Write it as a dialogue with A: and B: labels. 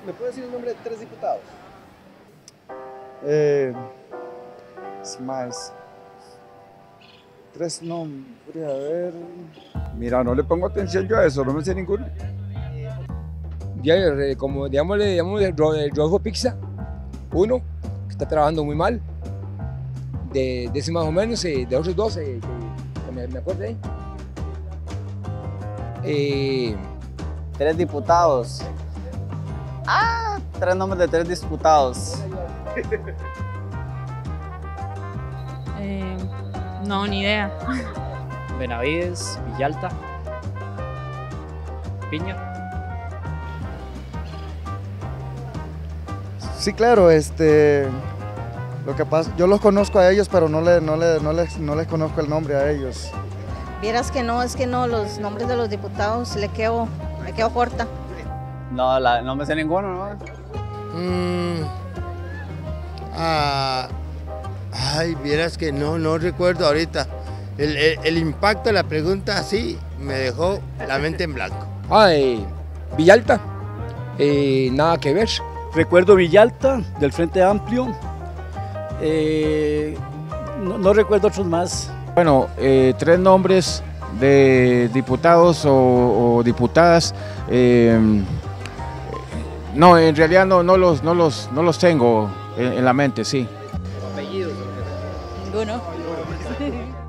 A: ¿Me puede decir el nombre de 3 diputados?
B: Es más, 3 nombres, a ver. Mira, no le pongo atención yo a eso, no me sé ninguno.
C: Ya, como digámosle Rodolfo Pizza, uno que está trabajando muy mal, de ese más o menos, de otros dos, que me acuerdo ahí.
D: 3 diputados. 3 nombres de 3 diputados.
E: No, ni idea.
F: Benavides, Villalta, Piña.
G: Sí, claro, lo que pasa, yo los conozco a ellos, pero no les conozco el nombre a ellos.
H: Vieras que no, es que no, los nombres de los diputados me quedo corta.
D: No, no me sé ninguno, ¿no?
I: Ay, vieras que no recuerdo ahorita. El impacto de la pregunta así me dejó la mente en blanco.
C: Villalta, nada que ver.
J: Recuerdo Villalta, del Frente Amplio. No recuerdo otros más.
K: Bueno, 3 nombres de diputados o diputadas. No, en realidad no los tengo en la mente, sí.
E: Ninguno.